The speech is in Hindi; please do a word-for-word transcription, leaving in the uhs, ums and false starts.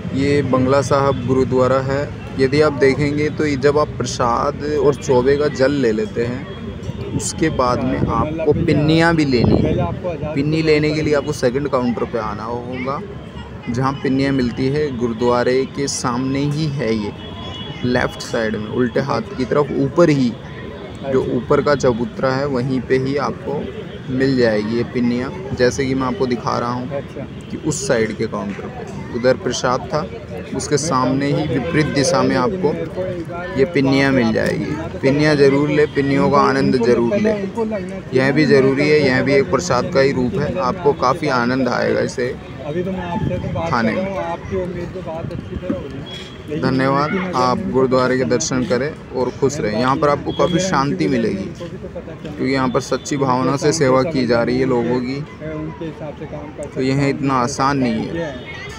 ये बंगला साहब गुरुद्वारा है। यदि आप देखेंगे तो जब आप प्रसाद और चौबे का जल ले लेते हैं उसके बाद में आपको पिन्नियाँ भी लेनी है। पिन्नी लेने के लिए आपको सेकंड काउंटर पे आना होगा, जहाँ पिन्नियाँ मिलती है गुरुद्वारे के सामने ही है। ये लेफ़्ट साइड में उल्टे हाथ की तरफ ऊपर ही, जो ऊपर का चबूतरा है वहीं पे ही आपको मिल जाएगी ये पिन्नियाँ। जैसे कि मैं आपको दिखा रहा हूँ कि उस साइड के काउंटर पे उधर प्रसाद था, उसके सामने ही विपरीत दिशा में आपको ये पिन्नियाँ मिल जाएगी। पिन्नियाँ ज़रूर ले, पिन्नियों का आनंद ज़रूर ले। यह भी ज़रूरी है, यह भी एक प्रसाद का ही रूप है। आपको काफ़ी आनंद आएगा इसे खाने में। धन्यवाद। आप गुरुद्वारे के दर्शन करें और खुश रहें। यहाँ पर आपको काफ़ी शांति मिलेगी, क्योंकि यहाँ पर सच्ची भावना से सेवा की जा रही है लोगों की, तो यह इतना आसान नहीं है।